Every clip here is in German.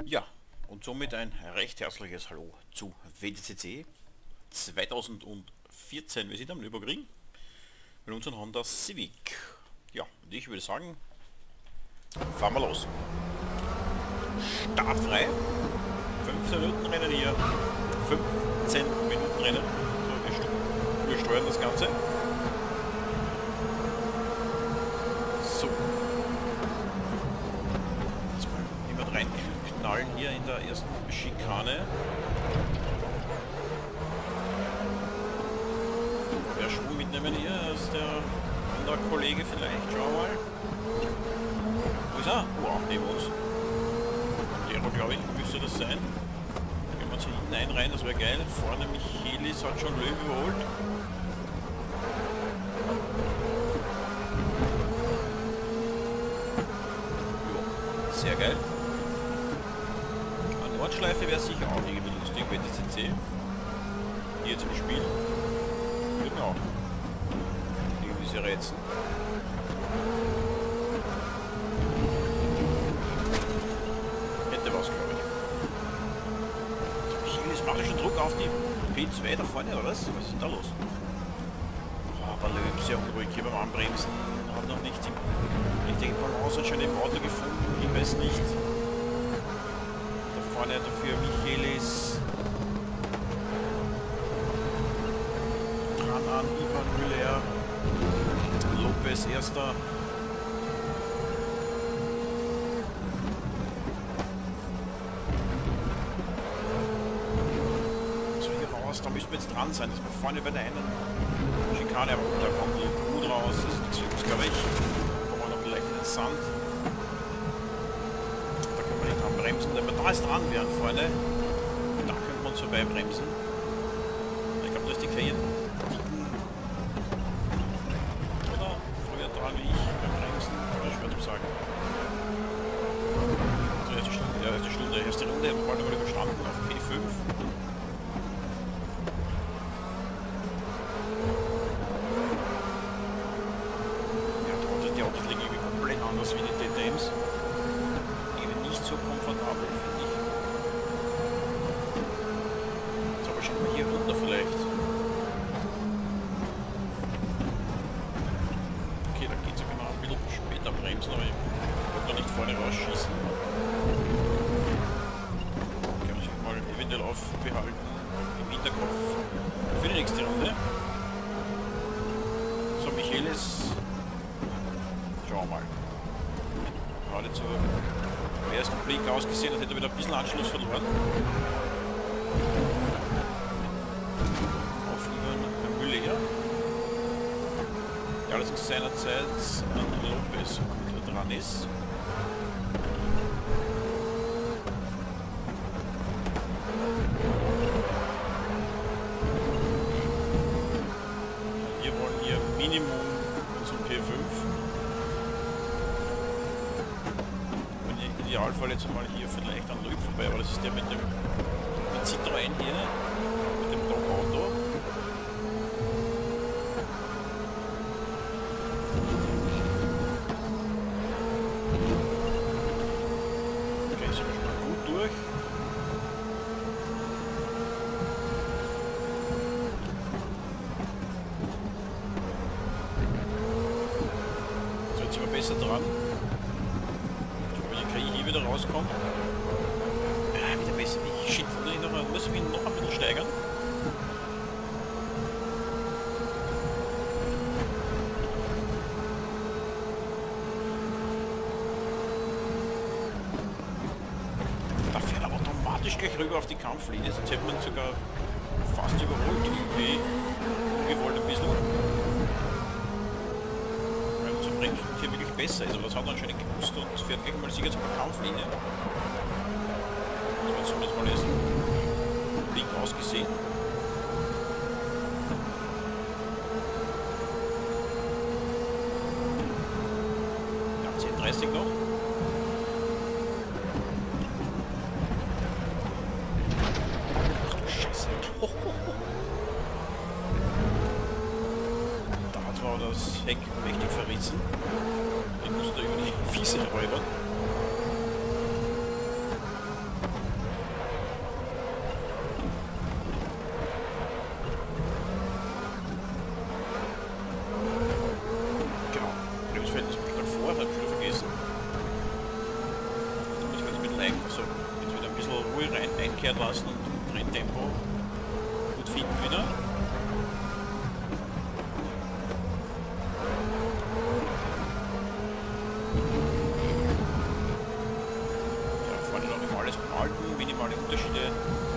Ja, und somit ein recht herzliches Hallo zu WTCC 2014. Wir sind am Nürburgring mit unserem Honda Civic. Ja, und ich würde sagen, fahren wir los. Startfrei. 15 Minuten Rennen hier. 15 Minuten Rennen. So, wir steuern das Ganze. So. Jetzt mal jemand reinknallen hier in der ersten Schikane. Wer Schwung mitnehmen hier? Das ist der Kollege vielleicht. Schau mal. Wo ist er? Wow, neben uns. Der, glaube ich, müsste das sein. Wenn wir uns hier hinten rein, das wäre geil. Vorne Michelis hat schon Löwe überholt. Jo, sehr geil. Eine Nordschleife wäre sicher auch irgendwie lustig bei DCC. Hier zum Spiel. Genau. Irgendwie sehr rätseln. Macht er schon Druck auf die P2 da vorne, oder was? Was ist da los? Oh, der Löw sehr unruhig hier beim Anbremsen. Hat noch nicht die richtige Balance anscheinend im Auto gefunden. Ich weiß nicht. Da vorne dafür Michelis. Dran an Ivan Müller. Lopez erster. Da müssen wir jetzt dran sein, dass wir vorne bei der einen Schikane, aber da kommt die gut raus, das ist nichts für uns, glaube ich. Da kommen wir noch vielleicht in den Sand. Da können wir nicht dran bremsen, wenn wir da jetzt dran wären vorne, da können wir uns vorbei bremsen. Ich glaube, da ist die Cayenne. Oder früher dran wie ich beim Bremsen, aber schwer zu sagen. So, erste Runde haben wir bald einmal überstanden auf P5. Wie die DTMs. Eben nicht so komfortabel, finde ich. Jetzt aber schauen wir hier runter vielleicht. Okay, da geht es ja genau ein bisschen später bremsen, aber ich wollte da nicht vorne rausschießen. Kann man sich mal eventuell aufbehalten im Hinterkopf für die nächste Runde. So, Michelis. Schauen wir mal. Gerade zum ersten Blick ausgesehen, als hätte er wieder ein bisschen Anschluss verloren. Auf Ivan Müller. Der allerdings seinerzeit an Lopez gut dran ist. Wir wollen hier Minimum zum P5. Idealfall jetzt mal hier vielleicht an Löw vorbei, aber das ist der mit Citroën hier, mit dem Top-Auto. Okay, sind wir schon mal gut durch. So, jetzt sind wir besser dran. Hier wieder rauskommt. Ja, wieder besser. Shit, muss ich mich noch ein bisschen steigern. Da fährt er automatisch gleich rüber auf die Kampflinie, sonst hätte man sogar fast überholt. Irgendwie ungewollt ein bisschen. Weil unser Bremspunkt hier wirklich besser ist, aber das hat er anscheinend gewusst und fährt gleich mal sicher zur Kampflinie. So, jetzt haben wir das mal erst Blick ausgesehen. Ja, 10:30 noch. Ach du Scheiße. Da hat man das Heck mächtig verrissen. Den musste irgendwie fiese räubern. Also jetzt wieder ein bisschen Ruhe einkehren lassen und Renntempo gut finden wieder. Ja, vorne noch immer alles behalten, minimale Unterschiede.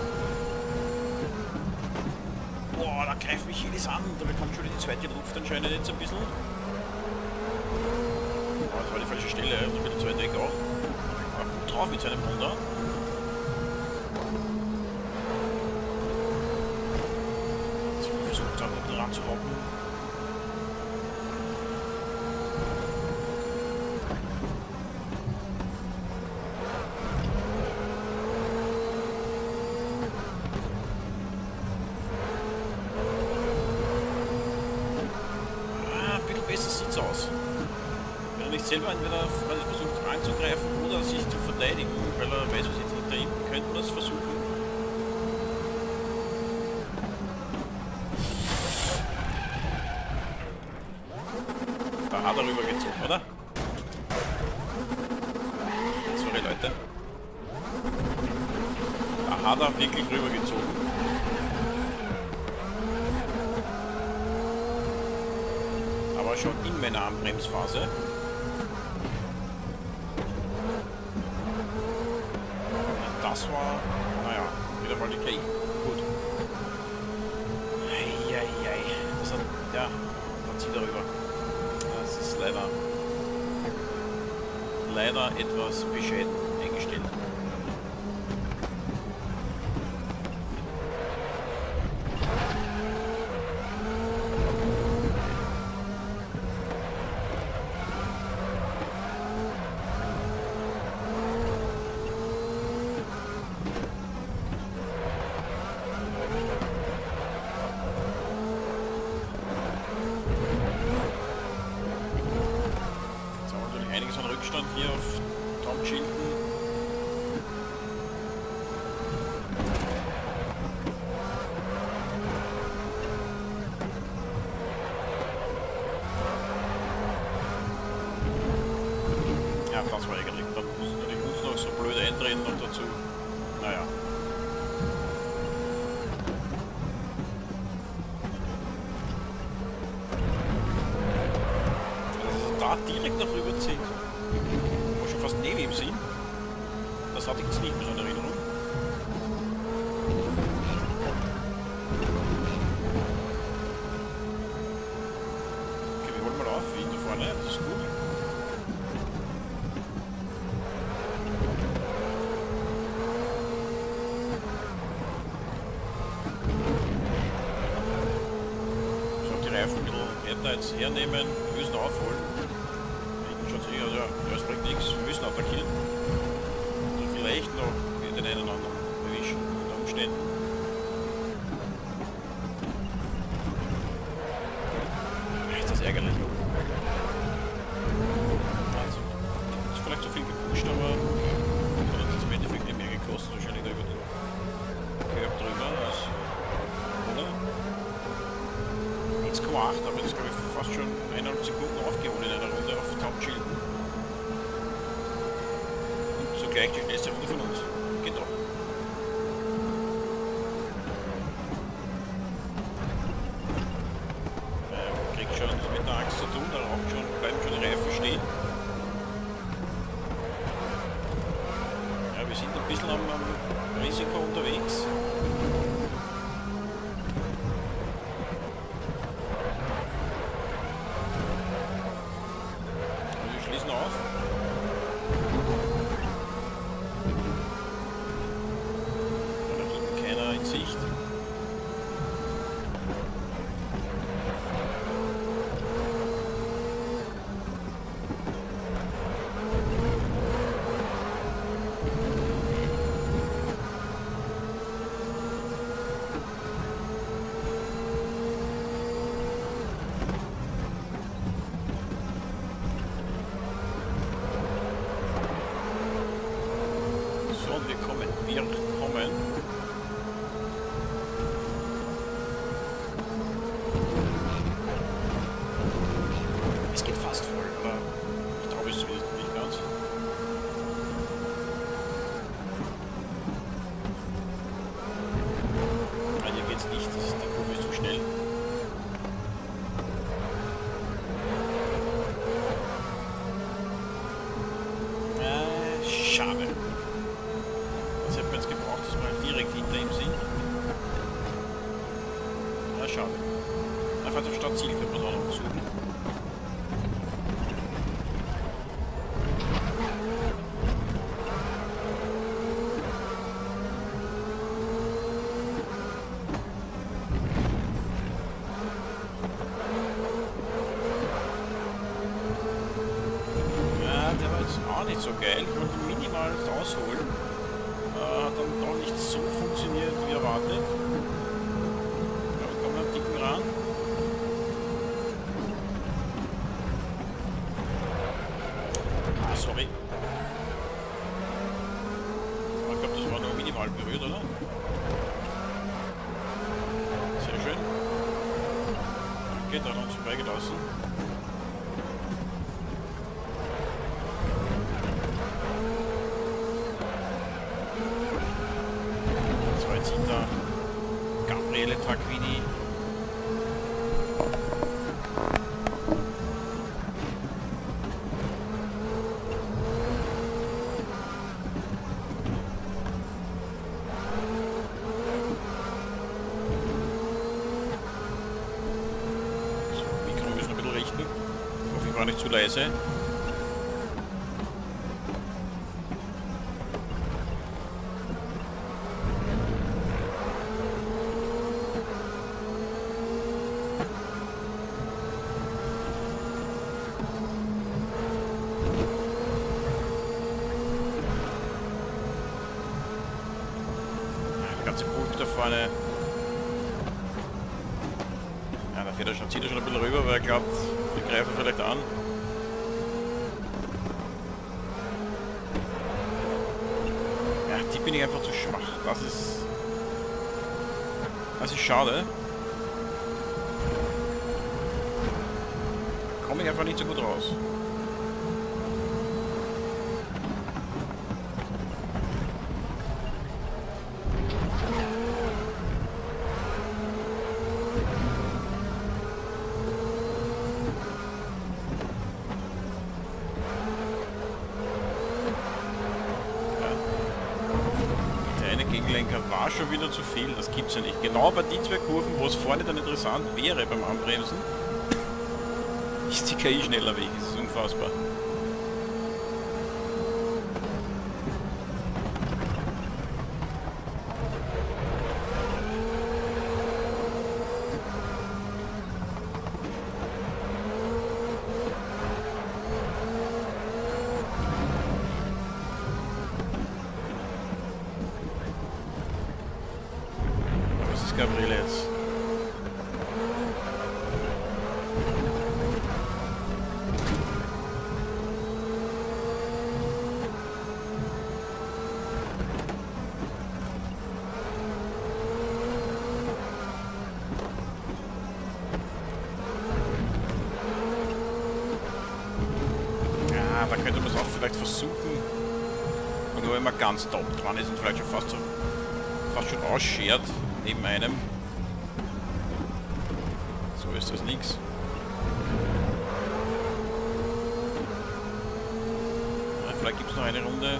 Boah, da greift mich jedes an. Da bekommt schon die zweite Luft anscheinend jetzt ein bisschen. Oh, das war die falsche Stelle, also mit der zweiten Weg auch. Aber gut drauf mit seinem Honda. Jetzt versucht er unten ranzuhoppen. Besser sieht's aus. Wenn er nicht selber entweder versucht anzugreifen oder sich zu verteidigen, weil er weiß, was jetzt hinter ihm, könnten wir es versuchen. Da hat er rübergezogen, oder? Sorry Leute. Da hat er wirklich rübergezogen. Schon in meiner Anbremsphase. Das war, naja, wieder mal die KI. Gut. Eieiei. Das hat, ja, man zieht darüber. Das ist leider etwas bescheiden eingestellt. Einiges an Rückstand hier auf Tom Chilton. Ja, das war eigentlich. Da muss noch so blöd eindrehen und dazu. Naja. Direkt noch rüberzieht. Wo schon fast neben ihm sind. Das hatte ich jetzt nicht mehr so in Erinnerung. Okay, wir holen mal auf, wie da vorne, das ist gut. So, die Reifen ein bisschen härter jetzt hernehmen, müssen aufholen. Also, ja, das bringt nichts, wir müssen attackieren. Also vielleicht noch den einen oder anderen erwischen unter Umständen. Ist das ärgerlich. Also, ist vielleicht zu viel gepusht, aber hat das im Endeffekt nicht mehr gekostet, wahrscheinlich da über den Curb drüber. Das, oder? 1,8, aber das glaube ich fast schon 1,5 Sekunden aufgeholt in einer Runde auf Tom Chilton. Gleich die schnellste Runde von uns. Geht doch. Kriegt schon mit der Angst zu tun, da bleiben schon die Reifen stehen. Ja, wir sind ein bisschen am Risiko unterwegs. Wir schließen auf. Sicht. So, wir kommen. Es geht fast voll, aber ich glaube es nicht ganz. schade. Einfach auf Stadtziel können wir es auch noch besuchen. Nicht so geil, ich wollte minimal rausholen. Hat dann doch nicht so funktioniert wie erwartet. Aber wir kommen am dicken ran. Ah, sorry. Ich glaube, das war nur minimal berührt, oder? Sehr schön. Okay, dann uns vorbeigelassen. Gabriele Tacquini. So, Mikro müssen wir ein bisschen richten. Ich hoffe, ich war nicht zu leise. Da vorne. Ja, da fährt er schon, zieht er schon ein bisschen rüber, weil er glaubt, wir greifen vielleicht an. Ja, die bin ich einfach zu schwach. Das ist schade. Da komme ich einfach nicht so gut raus. Gegenlenker war schon wieder zu viel, das gibt's ja nicht. Genau bei die zwei Kurven, wo es vorne dann interessant wäre beim Anbremsen, ist die KI schneller weg, das ist unfassbar. Gabriele jetzt. Ja, da könnte man es auch vielleicht versuchen. Und nur wenn man ganz top dran ist und vielleicht schon fast schon ausschert neben einem. So ist das nix. Ja, vielleicht gibt es noch eine Runde.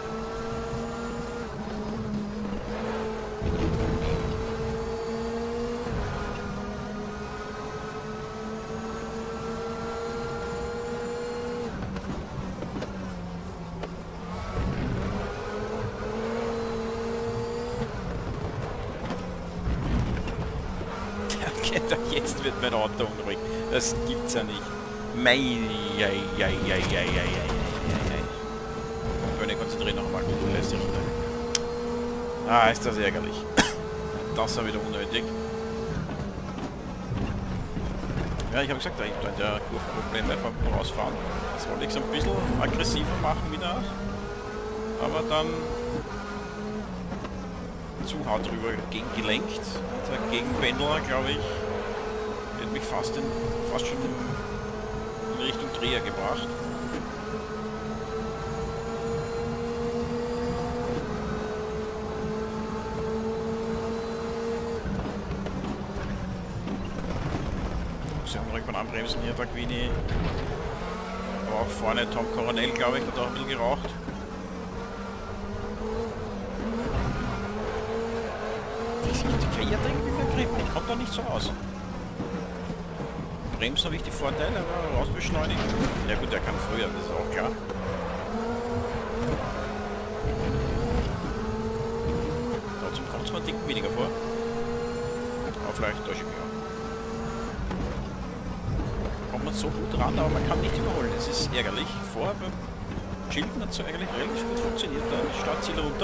Jetzt wird mein Auto unruhig. Das gibt's ja nicht. Ich konzentriere nochmal. Du lässt dich runter. Ah, ist das ärgerlich. Das war wieder unnötig. Ja, ich habe gesagt, ich habe in der Kurve Probleme beim Rausfahren. Das wollte ich so ein bisschen aggressiver machen wieder. Aber dann zu hart drüber gegengelenkt. Der Gegenpendler, glaube ich, hat mich fast schon in Richtung Dreher gebracht. Sie haben direkt beim Anbremsen hier, Tacquini. Aber auch vorne Tom Coronel, glaube ich, hat auch ein bisschen geraucht. Die KI hat irgendwie Grip. Ich komme da nicht so raus. Bremsen habe ich die Vorteile, aber rausbeschleunigen. Ja gut, der kann früher, das ist auch klar. Trotzdem kommt es mal einen Ticken weniger vor. Aber vielleicht täusche ich mich auch. Kommt man so gut ran, aber man kann nicht überholen. Das ist ärgerlich. Vorher beim Chilton hat es so eigentlich relativ gut funktioniert. Da Startziel runter.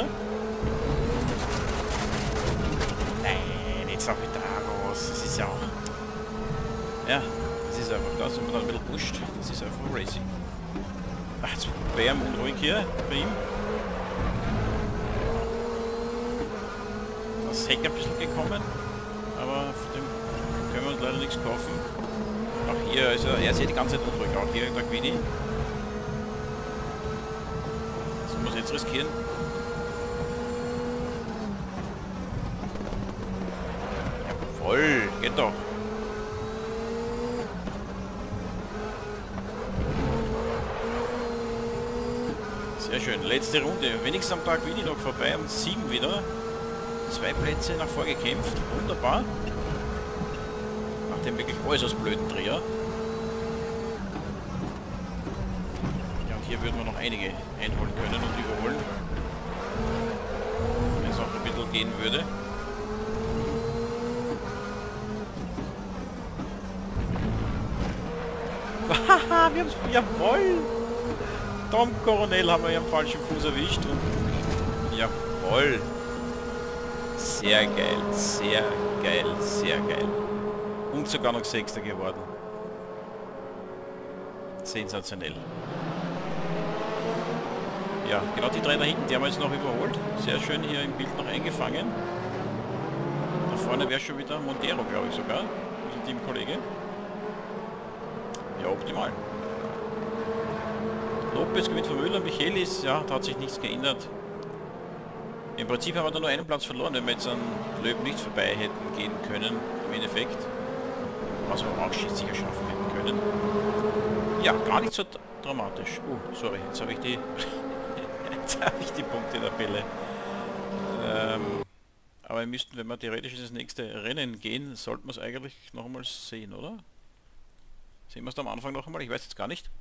Nein, jetzt auch wieder raus. Das ist ja auch... Ja, das ist einfach das, wenn man dann ein bisschen pusht. Das ist einfach Racing. Ach, jetzt Bärm unruhig hier bei ihm. Das Heck ein bisschen gekommen, aber von dem können wir uns leider nichts kaufen. Auch hier, also er ist ja die ganze Zeit unruhig, auch hier der Quini. Das muss jetzt riskieren. Jawohl, geht doch. Sehr schön. Letzte Runde. Wenigstens am Tag Quini noch vorbei. Um 7 wieder. 2 Plätze nach vorgekämpft. Wunderbar. Nach dem wirklich äußerst blöden Dreher. Ja, und hier würden wir noch einige einholen können und überholen. Wenn es auch ein bisschen gehen würde. Haha, wir haben es. Jawohl! Tom Coronel haben wir ja am falschen Fuß erwischt. Und jawohl! Sehr geil, sehr geil, sehr geil. Und sogar noch Sechster geworden. Sensationell. Ja, genau die drei da hinten, die haben wir jetzt noch überholt. Sehr schön hier im Bild noch eingefangen. Da vorne wäre schon wieder Montero, glaube ich sogar. Unser Teamkollege. Ja, optimal. Lopez gewinnt von Müller, Michelis, ja, da hat sich nichts geändert. Im Prinzip haben wir da nur einen Platz verloren, wenn wir jetzt an Löb nicht vorbei hätten gehen können, im Endeffekt. Was wir auch sicher schaffen hätten können. Ja, gar nicht so dramatisch. Sorry, jetzt habe ich die jetzt habe ich die Punktetabelle. Aber wir müssten, wenn wir theoretisch ins nächste Rennen gehen, sollten wir es eigentlich noch einmal sehen, oder? Sehen wir es da am Anfang noch einmal? Ich weiß jetzt gar nicht.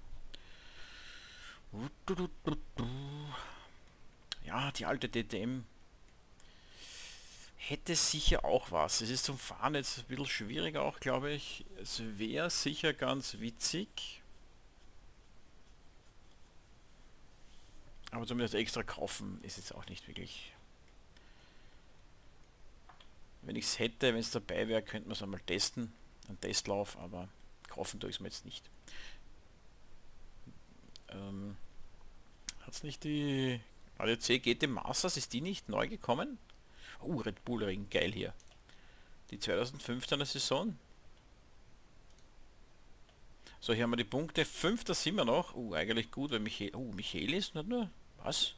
Ja, die alte DTM hätte sicher auch was. Es ist zum Fahren jetzt ein bisschen schwieriger auch, glaube ich. Es wäre sicher ganz witzig. Aber zumindest extra kaufen ist jetzt auch nicht wirklich. Wenn ich es hätte, wenn es dabei wäre, könnte man es einmal testen. Ein Testlauf, aber kaufen tue ich es mir jetzt nicht. Hat es nicht die ADAC GT Masters, ist die nicht neu gekommen? Red Bull Ring, geil hier. Die 2015er Saison. So, hier haben wir die Punkte. 5. sind wir noch. Eigentlich gut, weil Michelis nicht nur. Was?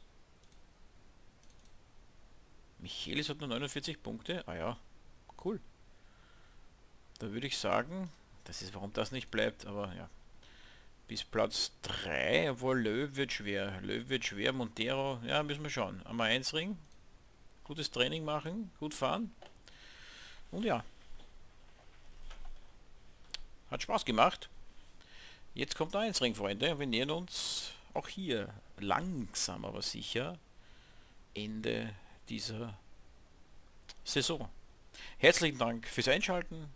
Michelis hat nur 49 Punkte. Ah ja, cool. Da würde ich sagen, das ist, warum das nicht bleibt, aber ja. Bis Platz 3, obwohl Löw wird schwer. Löw wird schwer, Montero, ja, müssen wir schauen. Am 1 Ring. Gutes Training machen, gut fahren. Und ja. Hat Spaß gemacht. Jetzt kommt der 1 Ring, Freunde. Wir nähern uns auch hier langsam, aber sicher Ende dieser Saison. Herzlichen Dank fürs Einschalten.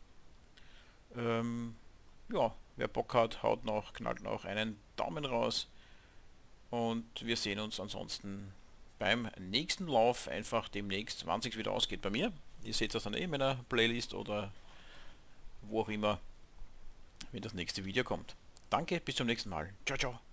Ja, wer Bock hat, knallt noch einen Daumen raus. Und wir sehen uns ansonsten beim nächsten Lauf, einfach demnächst, wann es wieder ausgeht bei mir. Ihr seht das dann in meiner Playlist oder wo auch immer, wenn das nächste Video kommt. Danke, bis zum nächsten Mal. Ciao, ciao.